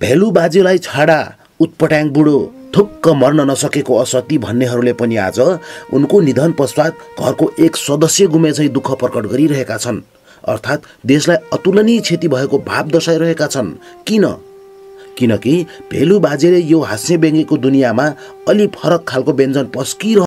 भेलु बाजेलाई छाडा उत्पट्याङ बुढो थुक्क मर्न नसकेको असती भन्नेहरूले पनि आज उनको निधन पश्चात घरको एक सदस्य गुमेझै दुःख प्रकट गरिरहेका छन्। अर्थात् देशलाई अतुलनीय क्षति भएको भाव दर्शाइरहेका छन्। किनकि भेलु बाजेले यो हाँस्य व्यङ्ग्यको दुनियाँमा अलि फरक खालको व्यञ्जन पस्किरह